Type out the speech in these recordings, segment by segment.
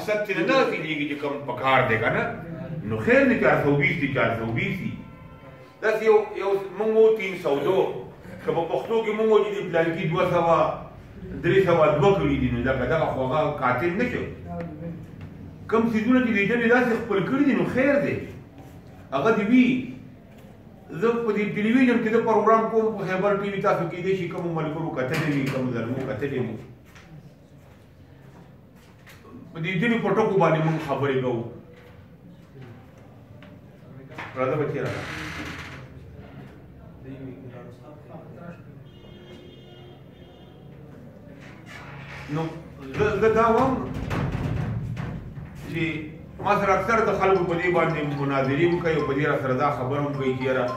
مقصد ته نه تیریږي چې کوم پکار دی که نه نو خیر دی 420 دي 420 دي داسې یو مونږ وو 302 که په پښتو کې مونږ وو چې د پلانکي 302 کړي دي نو دغه خو هغه قاتل نه شو کوم څیزونه چې د ژبې داسې خپل کړي دي نو خیر دی هغه دې وي زه په دې ټلویزیون کې د پروګرام کوم په خیبر ټي وي تاسو کیدای شي کومو ملګرو کتلې وي کوم زلمو کتلې وي په دې ځینو په ټکو باندې موږ خبرې کوو راځه بچی راځه نو زه دا وایم چې ما سره اکثر د خلکو په دې باندې مناظرې وکړي او په دې را سره دا خبره هم کوي چې یاره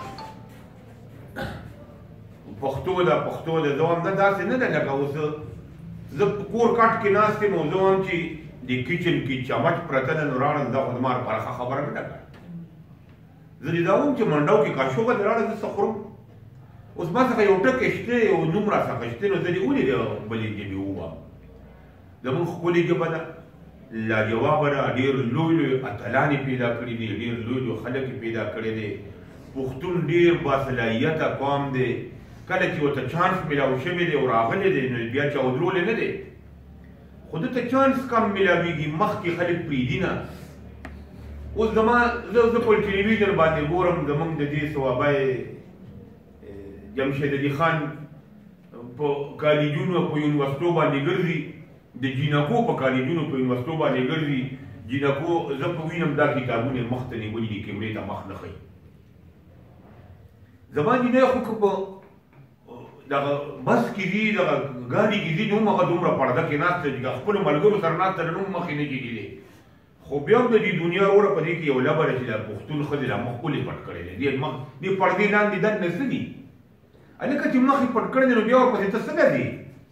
پښتو ده زه وایم نه داسې نه ده لکه اوس زه په کور کټ کې ناست یم او زه وایم چې د کچن کې چمچ پرته ده نو راړه دا خو زما لپاره ښه خبره نه ده زه دې دا وایم چې منډو کې کاشوغه دې راړه زه څه خورم اوس ما څخه یو ټکی شته یو نوم را څخه شته نو زه دې ولې د بلې ژبې ووایم زمونږ ښکلې ژبه ده لاجوابه ده ډېر لوی اتلان یې پیدا کړي دي ډېر لوی خلک یې پیدا کړي دي پښتون ډېر باصلاحیته قوم دی کله چې ورته چانس میلاو شوی دی او راغلی دی نو بیا چاودرولی نه دی خو دته چانس کم میلاویږي مخکې خلک پرېږدي نه اوس زما زه په ټلویزیون باندې ګورم زمونږ د دې صوابی جمشید علي خان په کالجونو په یونیورسټو باندې ګرځي د جینکو په کالجونو په یونیورسټو باندې ګرځي جینکو زه په وینم دا کتابونه مخ ته نیولي دي کیمرې ته مخ نه ښیي زما جینۍ خو که په دغه بس کې دي دغه ګاډي کې دي نو هم هغه دومره پرده کې ناسته دي که خپلو ملګرو سره ناسته ده نو هم مخې نه کېدلې خو بیا هم د دې دنیا وروره په دې کې یو لبه ده چې د پښتون ښځې لا مخ ولې پټ کړی دی دې پردې لاندې دننه څه دي هلکه چې مخ یې پټ کړی دی نو بیا ورپسې ته څه ځې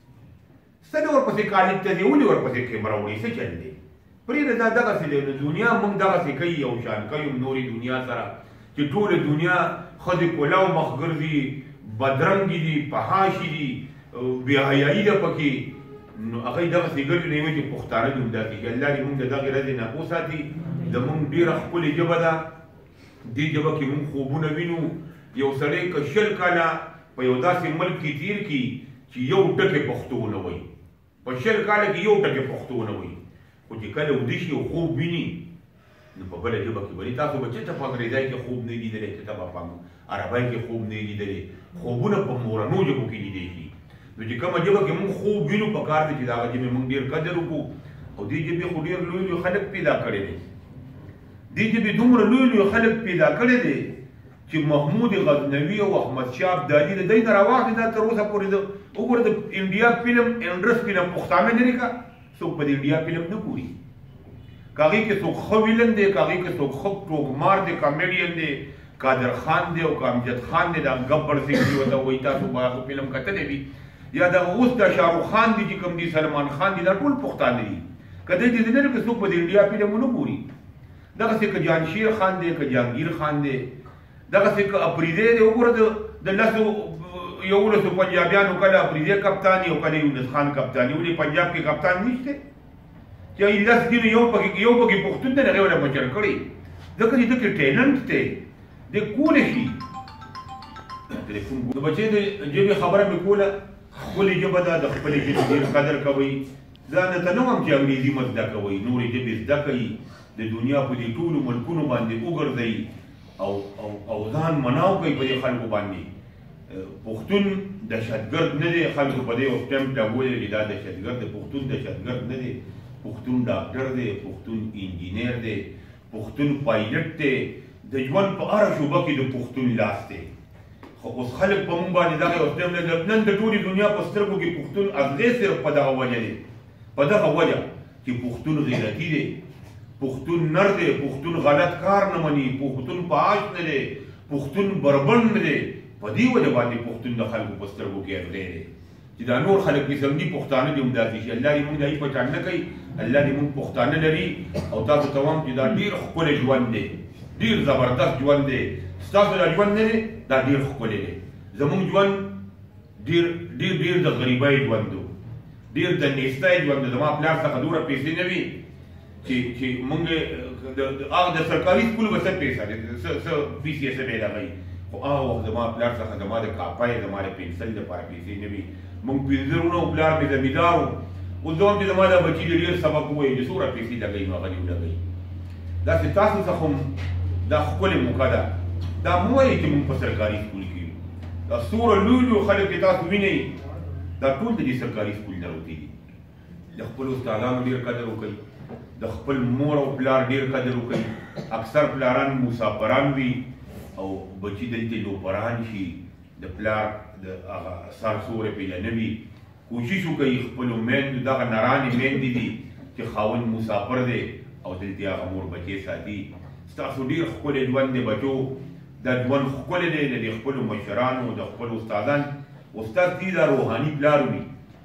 څه دې ورپسې کالج ته ځې ولې ورپسې کیمره وړې څه چل دی پرېږده دا دغسې دی نو دنیا موږ دغسې کوي یو شان کوي نورې دنیا سره چې ټوله دنیا ښځې کولو مخ ګرځي بدرنګې دي فحاشي دي بېحیایي ده پکې نو هغه یې دغسې ګرځي نو یې چې پښتانه دې همداسې چې الله دې موږ د دغې ورځې نه وساتي زموږ ډېره ښکلې ژبه ده دې ژبه کې موږ خوبونه وینو یو سړی که 100 کاله په یو داسې ملک کې تیر کړي چې یو ټکی پښتو ونه وایي په 100 کاله کې یو ټکی پښتو ونه وایي خو چې کله ویده شي او خوب ویني نو په بله ژبه کې وایي تاسو به چېرته په انګریزۍ کې خوب نه لیدلی چېرته به په عربۍ کې خوب نه لیدلی خوبونه په مورنو ژبو کې لیدی شي نو چې کومه ژبه کې موږ خوب وینو پکار دی چې د هغه ژبې موږ ډېر قدر وکړو او دې ژبې خو ډېر لوی لوی خلک پیدا کړي دي دې ژبې دومره لوی لوی خلک پیدا کړي دي چې محمود غزنوي او احمد شاه ابدالي د دوی نه راواخلي دا تر اوسه پورې وګوره د انډیا فلم انډسټري نه پښتانه لري که څوک به د انډیا فلم نه ګوري که هغې کې څوک ښه ویلن دی که هغې کې څوک ښه ټوکمار دی کامیډین دی قادر خان دی او که امجد خان دی دا ګبر سنګ چې ورته وایي تاسو به هغه فلم کتلی وي یا دغه اوس د شاهرخ خان دی چې کوم دی سلمان خان دی دا ټول پښتانه دي که دی دې نه لري که څوک به د انډیا فلم ونه ګوري دغسې که جانشیر خان دی که جهانګیر خان دی دغسې که اپریدی دی وګوره د لسو 11 پنجابیانو کله اپریدی کپتان او کله یونس خان کپتان ولې پنجاب کې کپتان نشته چې لس دي نو یو پکې پښتون دی هغې وله مشر کړی ځکه چې ده کې ټیلنټ دی دی کولی شي د بچې د ژبې خبره مې کوله ښکلې ژبه ده د خپلې ژبې ډېر قدر کوئ زه درته نه وایم چې انګریزي مه زده کوئ نورې ژبې زده کوئ د دنیا په دې ټولو ملکونو باندې وګرځئ او ځان مناو کوي په دې خلکو باندې پښتون دهشتګرد نه دی خلکو په دې اوس ټیمپ لګولی چې دا دهشتګرد دی پښتون دهشتګرد نه دی پښتون ډاکټر دی پښتون انجینیر دی پښتون پایلټ دی د ژوند په هره شوبه کې د پښتون لاس دی خو اوس خلک په مونږ باندې دغه اوس ټیم نن د ټولې دنیا په سترګو کې پښتون اغزی صرف په دغه وجه دی په دغه وجه چې پښتون غیرتي دی پښتون نر دی پښتون غلط کار نه مني پښتون فحاش نه دی پښتون بربند نه دی په دې وجه باندې پښتون د خلکو په سترګو کې اغزی دی چې دا نور خلک چې سمدي پښتانه دي همداسې شي الله دې مونږ د هغې په ټان نه کوي الله دې مونږ پښتانه لري او تاسو ته وایم چې دا ډېر ښکلی ژوند دی ډېر زبردست ژوند دی ستاسو دا ژوند نه دی دا ډېر ښکلی دی زموږ ژوند ډېر د غریبۍ ژوند و ډېر د نیستۍ ژوند و زما پلار څخه دومره پیسې نه وي چې مونږ هغه د سرکاري سکول به څه پیسه دی څه پیسې څه دی دغه خو هغه وخت زما پلار څخه زما د کاپۍ زما د پنسل دپاره پیسې نه وي مونږ پنځه وروڼه و پلار مې زمیندار و اوس زه هم چې زما دا بچي د ډېر سبق ووایي چې څومره پیسې لګوي نو هغه دې ولګوي داسې تاسو څخه هم دا ښکلې موقع ده دا مه وایئ چې مونږ په سرکاري سکول کې یو دا څومره لوی لوی خلک چې تاسو وینئ دا ټول د دې سرکاري سکول نه راوتي دي د خپلو استادانو ډېر قدر وکړئ د خپل مور او پلار ډېر قدر وکړي اکثر پلاران مسافران وي او بچي دلته لوپران شي د پلار د هغه سر سوری پرې نه وي کوشش وکړئ خپلو میندو دغه نرانې میندې دي چې خاوند مسافر دی او دلته هغه مور بچې ساتي ستاسو ډېر ښکلی ژوند دی بچو دا ژوند ښکلی دی د خپلو مشرانو د خپلو استادان استاد دې دا روحاني پلار وي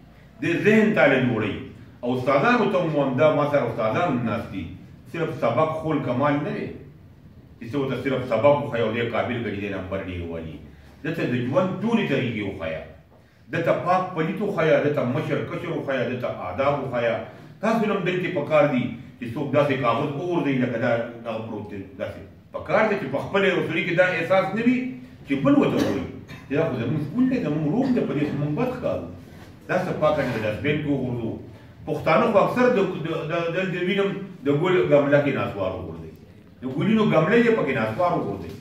د ذهن تاله جوړوي او استادانو ته هم همدا ما سره استادان ناست دي صرف سبق خول کمال نه دی چې څه ورته صرف سبق وښایه او دی قابل کړي دی نمبر ډېر والي دته د ژوند ټولې طریقې وښایه دته پاک پلیت وښایه دته مشر کشر وښایه دته آداب وښایه تاسو نه هم دلته پکار دي چې څوک داسې کاغذ وغورځوي لکه دا دغه پروت دی داسې پکار دی چې په خپلې رسولي کې دا احساس نه وي چې بل ورته وایي چې دا خو زموږ سکول دی زموږ روح دی په دې خو موږ بد ښکارو داسې پاکه د ډسبین کې وغورځو پښتانه خو اکثر دلته وینم د ګل ګمله کې ناسوار وغورځوي د ګلینو ګمله یې پکې ناسوار وغورځوي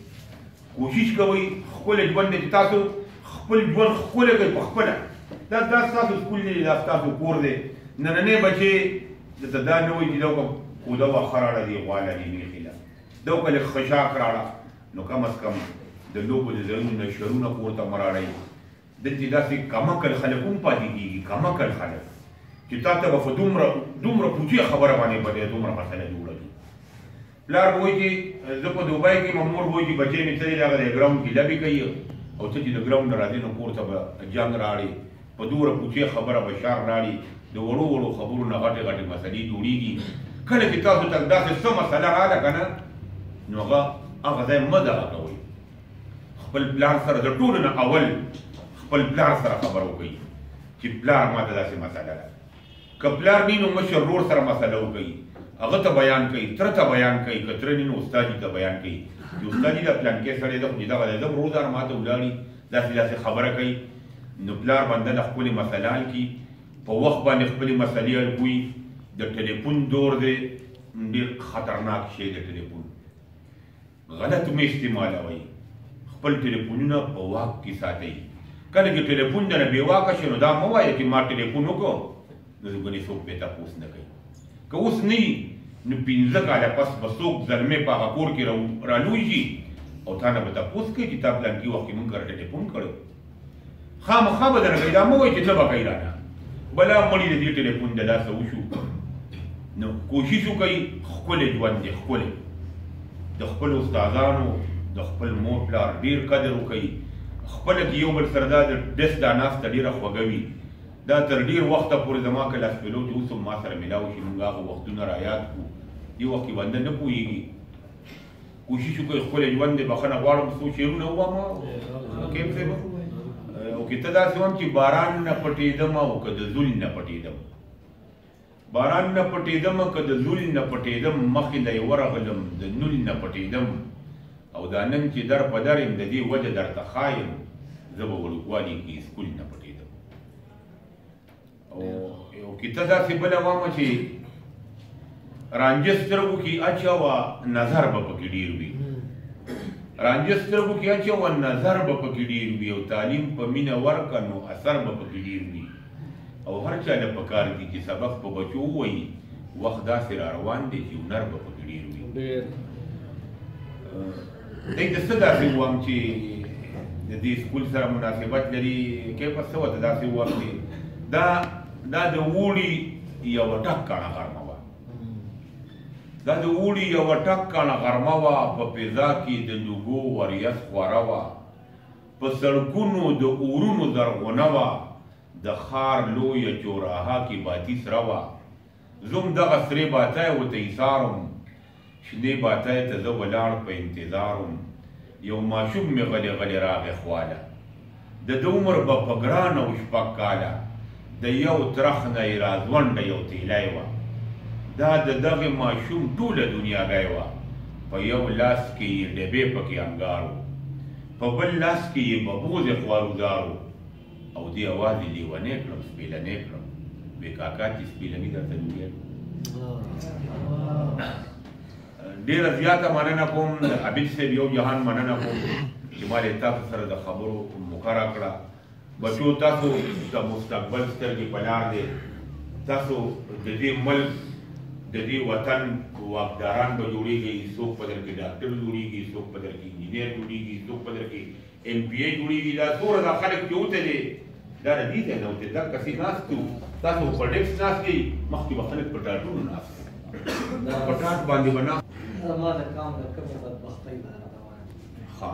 کوشش کوئ ښکلی ژوند دی چې تاسو خپل ژوند ښکلی کوئ په خپله دا ستاسو سکول دی دا ستاسو کور دی نننی بچې درته دا نه وایي چې دا وکړه کوده وه ښه راړه دې غوا لري میخي ده دا وکړه لږ خشاک راړه نو کم از کم د لوبو د ځایونو نه شرونه پورته مه راړئ دلته داسې کمکل خلک هم پاتې کېږي کمکل خلک چې تا ته به په دومره پوچې خبره باندې به دی دومره مسله جوړه کړي پلار به وایي چې زه په دوبۍ کې مور به وایي چې بچی مې څه دی هغه د ګراونډ کې لبې کوي او ته چې د ګراونډ نه راځې نو کور ته به جنګ راړې په دومره پوچې خبره به شار راړي د وړو وړو خبرو نه غټې غټې مسلې جوړېږي کله چې تاسو ته داسې څه مسله راغله که نه نو هغه ځای مه دغه کوئ خپل پلار سره د ټولو نه اول خپل پلار سره خبره وکړئ چې پلار ماته داسې مسله ده که پلار نی نو مشر ورور سره مسله وکړئ هغه ته بیان کوي تره ته بیان کوي که تره نی نو استادي ته بیان کوي چې استادي دا پلانکې سړی ده خو چې دغه دی زه روزانه ماته ولاړي داسې خبره کوي نو پلار بنده د خپلې مسله حل کړي په وخت باندې خپلې مسلې حل کوي د ټلیفون دور دی ډېر خطرناک شی د ټلیفون غلط مې استعمالوئ خپل ټلیفونونه په واک کې ساتئ کله چې ټلیفون د نه بې واکه شي نو دا مه وایه چې ما ټلیفون وکړو نو ګنې څوک بې تپوس نه کوي که اوس نه وي نو 15 کاله پس به څوک زلمې په هغه کور کې رالوی شي او تا نه به تپوس کوي چې تا پلانکي وخت کې مونږ سره ټلیفون کړی خامخا به درنه کوي دا مه وایي چې نه به کوي رانه بلا مړي د دې ټلیفون د لاسه وشو نو کوشش وکړئ ښکلی ژوند دی ښکلی د خپلو استادانو د خپل مور پلار ډېر قدر وکړئ خپله کې یو بل سره دا د ډس دا ناسته ډېره خوږه وي دا تر ډېر وخته پورې زما که لاس پیلو چې اوس هم ما سره میلاو شي مونږ هغه وختونه رایاد کړو دې وخت کې بنده نه پوهېږي کوشش وکړئ ښکلی ژوند دی بښنه غواړم څو شعرونه ووایم کیم صاحب او که ته داسې وم چې باران نه پټېدم او که د زول نه پټېدم باران نه پټېدم که د زول نه پټېدم مخې له یې ورغلم د نول نه پټېدم او دا نن چې در په در یم د دې وجه درته ښایم زه به وړوکوالي کې سکول نه پټېدم او که ته داسې بله وامه چې رانجه سترګو کې اچوه نظر به پکې ډېر وي رانجه سترګو کې اچوه نظر به پکې ډېر وي او تعلیم په مینه ورکړه نو اثر به پکې ډېر وي او هر چا له پکار دي چې سبق په بچو ووایي وخت داسې را روان دی چې هنر به پکې ډېر وي دی ته څه داسې ووایم چې د دې سکول سره مناسبت لري کیفه څه ورته داسې ووایم چې دا د اوړي یوه ټکانه غرمه وه دا د اوړي یوه ټکانه غرمه وه په فضا کې د لوګو وریځ خوره وه په سړکونو د اورونو زرغونه وه د ښار لویه چوراها کې باتي سره وه زه هم دغه سرې باتی ورته ایسارم شنې باتی ته زه ولاړ په انتظارم یو ماشوم مې غلی غلی راغی خواله د ده عمر به په ګرانه و شپږ کاله د یو ترخ نه یې راځونډه یو تیلی وه دا د دغه ماشوم ټوله دنیاګۍ وه په یو لاس کې یې ډبې پکې انګار و په بل لاس کې یې ببوز خوارودار و او دې یوازې لیونی کړم سپېلنی کړم وې کاکا چې سپېلني درته وویل ډېره زیاته مننه کوم د عبید صاحب یو جهان مننه کوم چې ما دې تاسو سره د خبرو موقع راکړه بچو تاسو د مستقبل سترګې په لار دی تاسو د دې ملک د دې وطن واکداران به جوړېږي څوک په در کې ډاکټر جوړېږي څوک په در کې انجینر جوړېږي څوک په در کې MPA جوړېږي دا څومره دا خلک چې وته دي دا نه دي نه وته دا کسي ناست وو تاسو په ډیکس ناست دي مخکې به خلک په ټاټونو ناست په ټاټ باندې به ناست زما د کام د کومې بدبختۍ نه روان ښه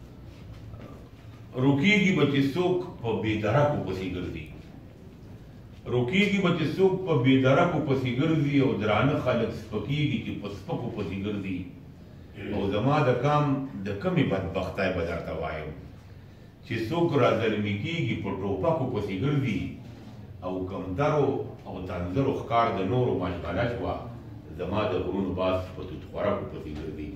روکېږي به چې څوک په بېدرکو پسې ګرځي روکېږي به چې څوک په بېدرکو پسې ګرځي او درانه خلک سپکېږي چې په سپکو پسې ګرځي او زما د کام د کمې بدبختۍ به درته وایم چې څوک راظلمي کېږي په ټوپکو پسې ګرځي او کمترو او تنظرو ښکار د نورو مشغله شوه زما د غرونو باز په توت خوراکو پسې ګرځي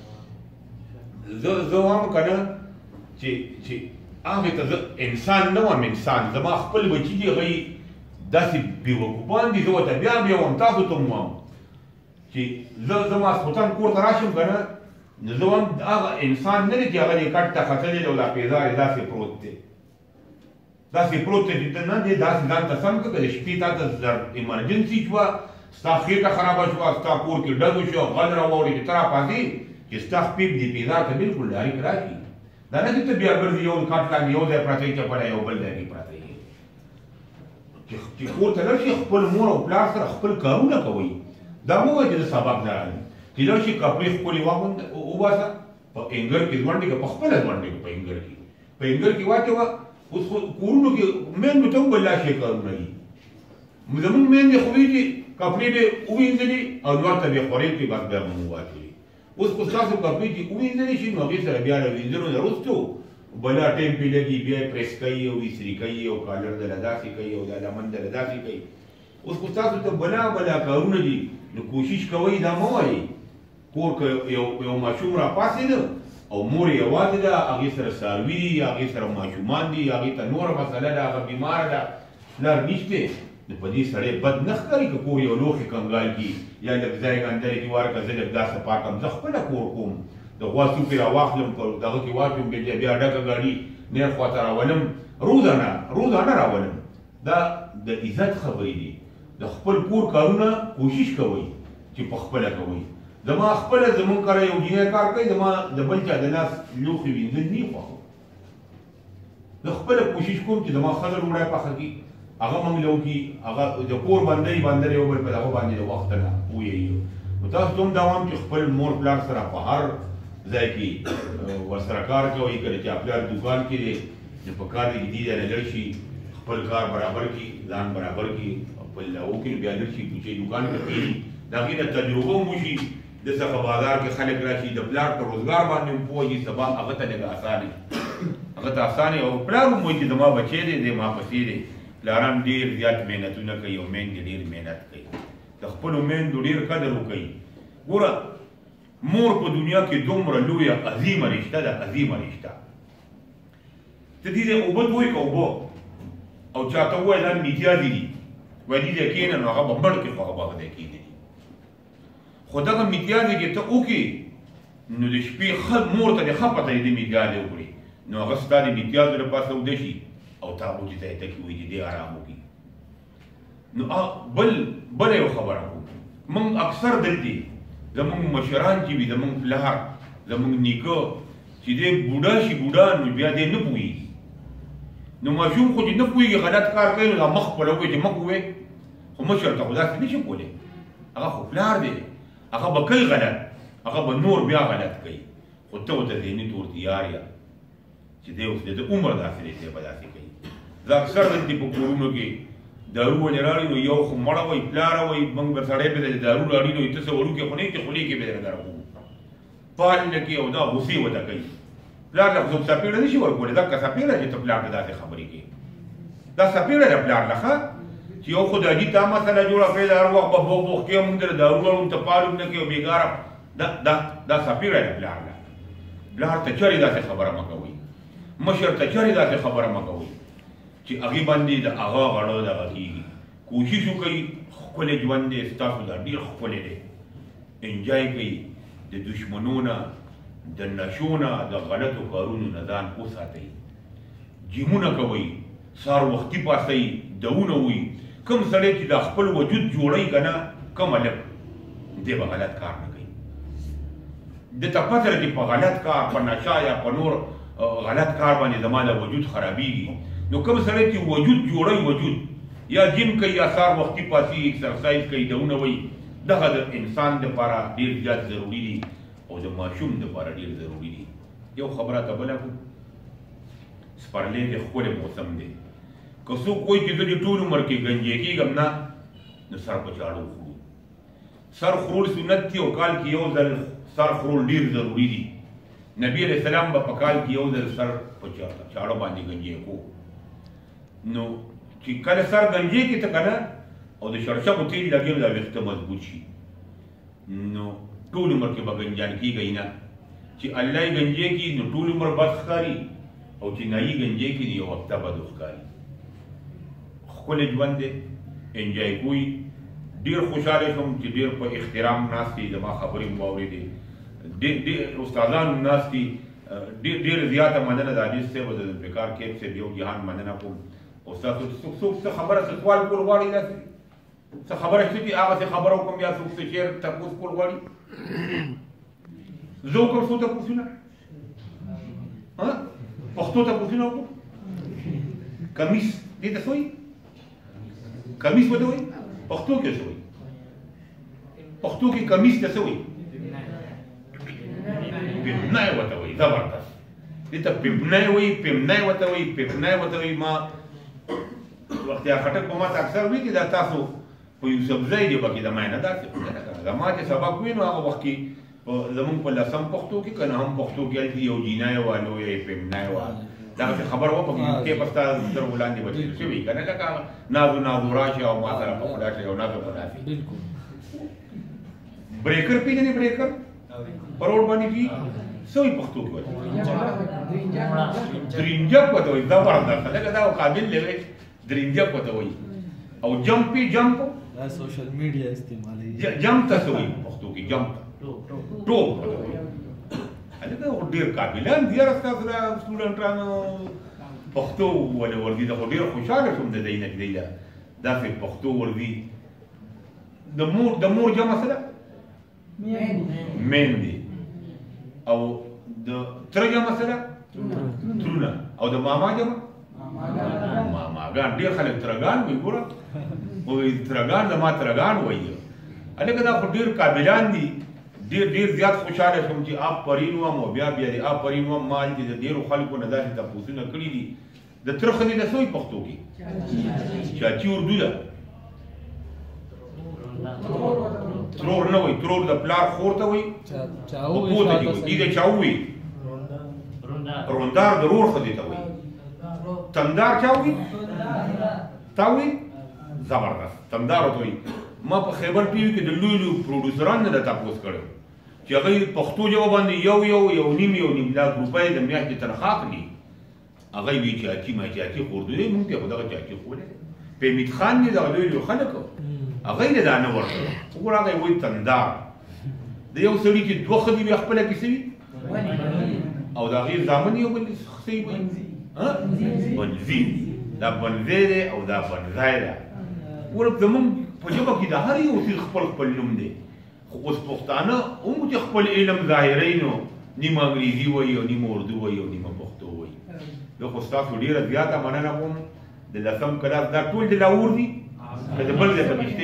زه وایم که نه چې هغې ته زه انسان نه وم انسان زما خپل بچي دي هغوی داسې بېوقوفان دي زه ورته بیا وایم تاسو ته م وایم چې زه ماسخوتن کور ته راشم که نه نو زه وایم هغه انسان نه دی چې هغه دې کټ ته ختلی دی او دا پیزار یې داسې پروت دی داسې پروت دی چې ته نه دی داسې ځان ته سم کړه که د شپې تا ته ایمرجنسي شوه ستا خېټه خرابه شوه ستا کور کې ډز وشو غل راواوړې چې ته راپاڅې چې ستا خپې دې پیزار ته بلکل ډایرکټ راشي دا نه چې ته بیا ګرځې یو کټ لاندې یو ځای پراته یې چپړی یو بل ځای کې پراته یې چې کور ته لاړ شي خپل مور او پلار سره خپل کارونه کوئ دا مه وایه چې د سبق نه راځي چې لاړ شي کپړې ښکلې وباسه په انګر کې ځونډې که په خپله ځونډې که په انګر کې په انګر کې واچوه اوس خو کورونو کې میندو ته هم بل لا شی کارونه دي زمونږ میندې خو وایي چې کپړې به ووینځلې او لوړ ته به خورې کړي بس بیا به مو واچوي اوس خو ستاسو کپړې چې ووینځلې شي نو هغې سره بیا له وینځلو نه وروستو بلا ټیم پې لګي بیا یې پریس کوي او ایسري کوي او کالر دله داسې کوي او دا لمن دله داسې کوي اوس خو ستاسو ته بلا کارونه دي نو کوشش کوئ دا مه وایئ کور که یو ماشوم راپاڅېده او مور یې یوازې ده هغې سره څاروي دي هغې سره ماشومان دي هغې ته نوره مسله ده هغه بیماره ده پلار نشتی نو په دې سړی بد نه ښکاري که کور یو لوښي کنګال کي یا لږ ځای ګندرې کې ورکړه زه لږ دا صفا کړم زه خپله کور کوم د غوا سوپې راواخلم دغه کې واچوم بیا ډکه ګاډي نیر خواته راولم روزانه راولم دا د عزت خبرې دي د خپل کور کارونه کوشش کوئ چې په خپله کوئ زما خپله زمونږ کره یو جینۍ کار کوي زما د بل چا د لاس لوښي وینځل نه خوښوم زه خپله کوشش کوم چې زما ښځه ډوډۍ پخه کړي هغه موږ له وکړي هغه د کور بندۍ بندر یو بل په دغه باندې د وخته نه وویایي نو تاسو ته هم دا وایم چې خپل مور پلار سره په هر ځای کې ورسره کار کوئ کله چې پلار دوکان کې دی نو په کار کې دي نه لړ شي خپل کار برابر کړي ځان برابر کړي خپل وکړي بیا لړ شي چې دوکان کې کېږي د هغې نه تجربه هم وشي د څخه بازار کې خلک راشي د پلار په روزګار باندې هم پوه شي سبا هغه ته لږ اسانه او پلار هم وایي چې زما بچی دی دی ما پسې دی پلاران ډېر زیات محنتونه کوي او میندې ډېر محنت کوي د خپلو میندو ډېر قدر وکوي ګوره مور په دنیا کې دومره لویه عظیمه رشته ده عظیمه رشته ته دې اوبه دوی که اوبه او چاته ووایه دا میتیازې دي وایي دې ځای کښېنه نو هغه به مړ کړي خو هغه به هغه ځای کښېني خو دغه میتیازې چې ته وکړې نو د شپې ښه مور ته دې ښه پته دې میتیازې وکړي نو هغه ستا د میتیازو له پاسه اوده شي او تا به چې ځای ته کې وایي دې آرام وکړي نو بله یو خبره کوم موږ اکثر دلته زمونږ مشران چې وي زمونږ پلار زمونږ نیکه چې دی بوډا شي بوډا نو بیا دی نه پوهېږي نو ماشوم خو چې نه پوهېږي غلط کار کوي نو دا مخ خپله وکړي چې مه کوې خو مشر ته خو داسې نه شي کولی هغه خو پلار دی هغه به کوي غلط هغه به نور بیا غلط کوي خو ته ورته ذهني طور تیار یه چې دی اوس د عمر داسې دی دی به داسې کوي زه اکثر دلته په کورونو کې دارو ولې راړي نو یو خو مړه وایي پلاره وایي موږ به سړی به د دارو راړي نو ته څه وړوکې خو نه یې چې خولې کې به درته راکوو پال نه کوي او دا غوسې ورته کوي پلار له خو څوک څپېړه نه شي ورکولی دا که څپېړه چې ته پلار ته داسې خبرې کوي دا څپېړه ده پلار له ښه چې یو خو د حاجي تا مسله جوړه کړې ده هر وخت به بوغ بوغ کې مونږ د دارو وړو ته پالو نه کوي بېګاره دا سپیړی دی پلار ده پلار ته چېرې داسې خبره مه کوئ مشر ته چېرې داسې خبره مه کوئ چې هغې باندې د هغه غړه دغه کېږي کوشش وکړئ ښکلی ژوند دی ستاسو دا ډېر ښکلی دی انجای کوئ د دشمنو نه د نشو نه د غلطو کارونو نه ځان وساتئ جیمونه کوئ سهار وختي پاڅئ دونه وي کوم سړی چې د خپل وجود جوړوي که نه کم هلک دی به غلط کار نه کوي ده ته پته ده چې په غلط کار په نشه یا په نور غلط کار باندې زما د وجود خرابېږي نو کوم سړی چې وجود جوړوي وجود یا جیم کوي یا سهار وختي پاڅي اکسرسایز کوي دونه وایي دغه د انسان دپاره ډېر زیات ضروري دي او د ماشوم دپاره ډېر ضروري دي یو خبره ته بله کړو سپرلی د ښکلی موسم دی که څوک وایي چې زه د ټول عمر کې ګنجی کېږم نه نو سر په چاړو خورو سر خورول سنت دي او کال کې یو ځل سر خورول ډېر ضروري دي نبي علیه السلام به په کال کې یو ځل سر په چاړو باندې ګنجی کو نو چې کله سر ګنجی کې ته که نه او د شړشمو تیل لګي نو دا ویښته مضبوط شي نو ټول عمر کې به ګنجان کېږئ نه چې الله یې ګنجی کړي نو ټول عمر بد ښکاري او چې نه یې ګنجی کړي نو یو هفته بد ښکاري ښکلی ژوند دی انجای کوئ ډېر خوشحاله شوم چې ډېر په احترام ناست دي زما خبرې مو واورېدې ډېر استادان هم ناست دي ډېر زیاته مننه د حدیث صاحب او د ذوالفقار کیب صاحب یو جهان مننه کوم او ستاسو څوک څه خبره څه سوال کول غواړي داسې څه خبره شته چې هغسې خبره وکړم یا څوک څه شعر تپوس کول غواړي زه وکړم څو تپوسونه پښتو تپوسونه وکړو کمیس دې ته څه وایي کمیس به ته وایي پښتو کې څه وایي پښتو کې کمیس ته څه وایي پیمنای ورته وایي زبردست دې ته پیمنای وایي پیمنای ورته وایي پیمنای ورته وایي ما وختیا خټک په ما ته اکثر وایي چې دا تاسو په یوسفزۍ ژبه کې د ما نه داسې خو نه کوه زما چې سبق وي نو هغه وخت کې زمونږ په لسم پښتو کې که نه هم پښتو کې هلته یو جینای وه لویه یې پیمنای وه دغسې خبر وه په کې په ستا سترګو لاندې به تېر شوي که نه لکه نازو نازو راشي او ما سره په خدا شي او نازو په داسې بریکر پېژنې بریکر په روډ باندې کي څه وایي پښتو کې وایي درینجک ورته وایي زبردست لکه دا قابل دی درینجک ورته وایي او جمپ جمپ دا سوشل میډیا استعمالوي جمپ ته څه وایي پښتو کې جمپ ټوپ ورته وایي هلکه خو ډېر قابلان دي یاره ستاسو دا سټوډنټانو پښتو ولې ورځي زه خو ډېر خوشحاله شوم د دی نه چې دی له داسې پښتو ورځي د مور جمع څه ده میندې او د تره جمع څه ده ترونه او د ماما جمع ماماګان ډېر خلک ترګان وایي ګوره وایي ترګان زما ترګان وایي هلکه دا خو ډېر قابلان دي ډېر زیات خوشحاله شوم چې آفرین وم او بیا د آفرین وم ما چې د ډېرو خلکو نه داسې تپوسونه کړي دي د تره ښځې نه څه وایي پښتو کې چاچي اردو ده ترور نه وایي ترور د پلار خور ته وایي په پوته کې وایي دې چا ووایي روندار د رور ښځې ته وایي تندار چا وایي تا وایي زبردست تندار ورته وایي ما په خیبر ټي وي کې د لوی لوی پروډوسرانو نه تپوس کړی چې هغوی پښتو ژبه باندې یو نیم لاک روپۍ د میاشتې تنخوا اخلي هغوی وایي چاچي ما چاچي خو اردو دی مونږ ته خو دغه چاچي خولی پیمید خان دی دغه لوی لوی خلک هغوی نه دا نه ورکړه وګوره هغوی وایي تندار د یو سړي چې دوه ښځې وي خپله کې څه وي او د هغې زامن یو بل څه وي بنځي دا بنځی دی او دا بنځی ده وګوره زمونږ په ژبه کې د هر یو څیز خپل نوم دی خو اوس پښتانه هم چې خپل علم ظاهروي نو نیمه انګریزي وایي او نیمه اردو وایي او نیمه پښتو وایي زه خو ستاسو ډېره زیاته مننه کوم د لسم کلاس دا ټول د لاهور دي که د بل ځای پکې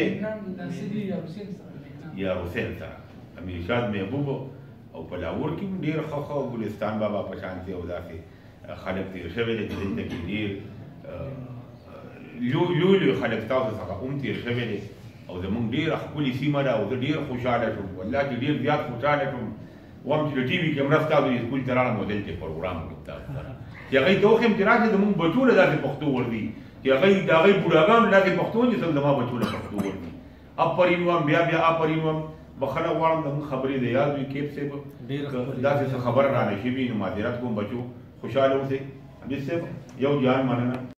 شته یا حسین سره امیرشاد محبوب او په لاهور کې هم ډېر ښه ښه ګلستان بابا په شانتې او داسې خلک تېر شوي دي چې دلته کې ډېر لوی خلک تاسو څخه هم تېر شوی دی او زمونږ ډېره ښکلې سیمه ده او زه ډېر خوشحاله شوم والله چې ډېر زیات خوشحاله شوم وایم چې د ټي وي کیمره ستاسو د سکول ته راغلم او دلته پروګرام وکړم تاسو سره چې هغوی ته وښیم چې راشئ زمونږ بچو له داسې پښتو ورځي چې هغه د هغې بوډاګانو داسې پښتو چې څنګه زما بچو له پښتو ورکړي افرین وایم بیا آفرین وایم بخښنه غواړم د موږ خبرې د یاد وي کیف صاحب داسې څه خبره رانه شوي نو معذرت کوم بچو خوشحاله اوسئ حمید صاحب یو جان مننه